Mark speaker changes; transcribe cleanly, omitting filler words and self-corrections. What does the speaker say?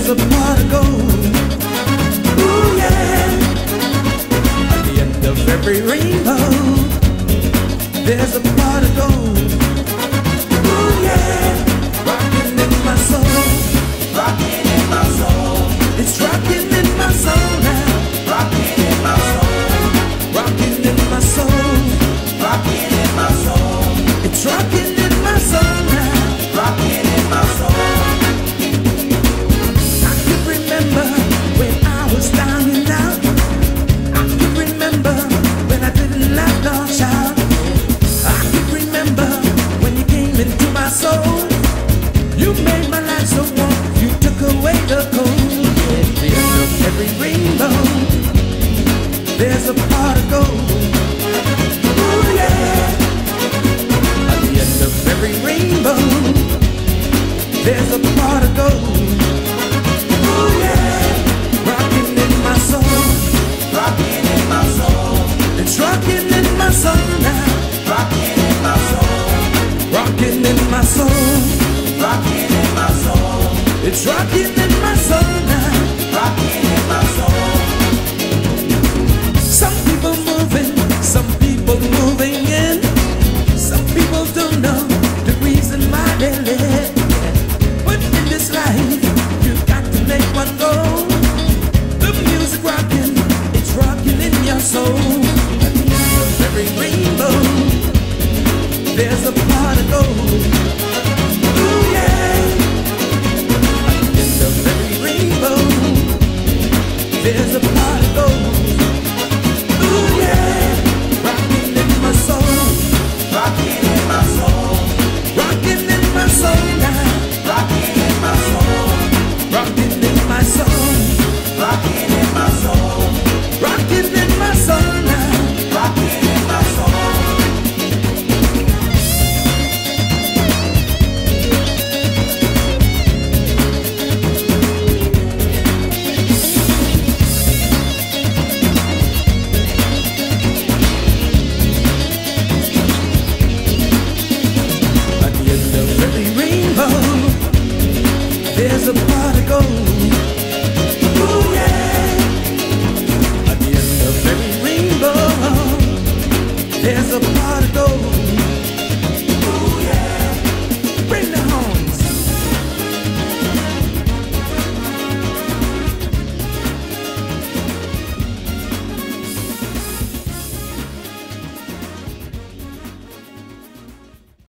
Speaker 1: There's a pot of gold. Ooh yeah. At the end of every rainbow, there's a pot of gold. Ooh yeah. Rocking in my soul. Rocking in my soul. It's rocking in my soul now. Rocking in my soul. Rocking in my soul. Rocking in my soul. It's rocking in my soul now. Rocking in my soul. I can remember when I was down and out. I can remember when I didn't laugh nor shout. I can remember when you came into my soul. You made my life so warm. You took away the cold. At the end of every rainbow, there's a pot of gold. Ooh yeah. At the end of every rainbow, there's a pot of gold. Ooh yeah. Rocking in my soul. Rocking in my soul. It's rocking in my soul now. Rocking in my soul. Rocking in my soul. Rocking in my soul. It's rocking in my soul now. Rocking in my soul. Some people moving, some people moving in. Some people don't know the reason why they live. But in this life, you've got to make one go. The music rocking, it's rocking in your soul. At the end of every rainbow, there's a pot of gold.